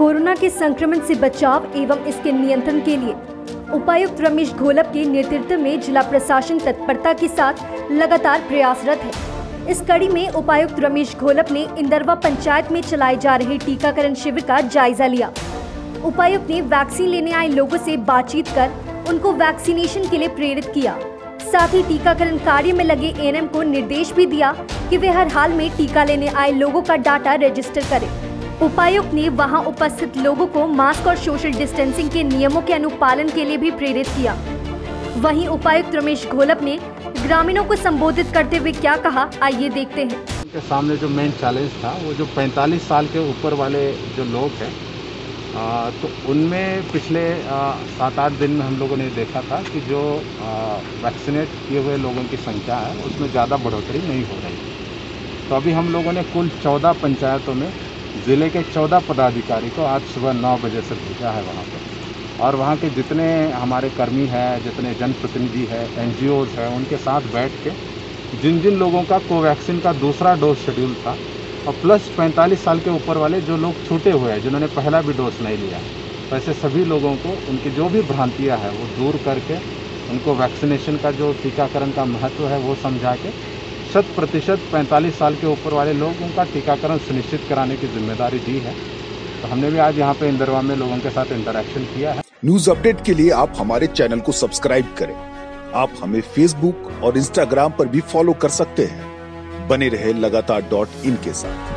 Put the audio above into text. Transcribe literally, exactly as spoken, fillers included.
Corona के संक्रमण से बचाव एवं इसके नियंत्रण के लिए उपायुक्त रमेश घोलप के नेतृत्व में जिला प्रशासन तत्परता के साथ लगातार प्रयासरत है। इस कड़ी में उपायुक्त रमेश घोलप ने इंदरवा पंचायत में चलाए जा रहे टीकाकरण शिविर का जायजा लिया। उपायुक्त ने वैक्सीन लेने आए लोगों से बातचीत कर उनको वैक्सीनेशन के लिए प्रेरित किया। साथ ही टीकाकरण कार्य में लगे एएनएम को निर्देश भी दिया कि वे हर हाल में टीका लेने आए लोगों का डाटा रजिस्टर करें। उपायुक्त ने वहां उपस्थित लोगों को मास्क और सोशल डिस्टेंसिंग के नियमों के अनुपालन के लिए भी प्रेरित किया। वहीं उपायुक्त रमेश घोलप ने ग्रामीणों को संबोधित करते हुए क्या कहा, आइए देखते हैं। उनके सामने जो मेन चैलेंज था वो जो पैंतालीस साल के ऊपर वाले जो लोग हैं, आ, तो उनमें पिछले सात आठ दिन में हम लोगों ने देखा था कि जो वैक्सीनेट किए हुए लोगों की संख्या है उसमें ज़्यादा बढ़ोतरी नहीं हो रही। तो अभी हम लोगों ने कुल चौदह पंचायतों में ज़िले के चौदह पदाधिकारी को आज सुबह नौ बजे से भेजा है वहाँ पर, और वहाँ के जितने हमारे कर्मी हैं, जितने जनप्रतिनिधि हैं, एनजीओज़ हैं, उनके साथ बैठ के जिन जिन लोगों का कोवैक्सीन का दूसरा डोज शेड्यूल था और प्लस पैंतालीस साल के ऊपर वाले जो लोग छूटे हुए हैं जिन्होंने पहला भी डोज नहीं लिया, वैसे सभी लोगों को उनकी जो भी भ्रांतियाँ हैं वो दूर करके उनको वैक्सीनेशन का जो टीकाकरण का महत्व है वो समझा के शत प्रतिशत पैंतालीस साल के ऊपर वाले लोगों का टीकाकरण सुनिश्चित कराने की जिम्मेदारी दी है। तो हमने भी आज यहाँ पे इंदरवा में लोगों के साथ इंटरेक्शन किया है। न्यूज अपडेट के लिए आप हमारे चैनल को सब्सक्राइब करें। आप हमें फेसबुक और इंस्टाग्राम पर भी फॉलो कर सकते हैं। बने रहे लगातार डॉट इन के साथ।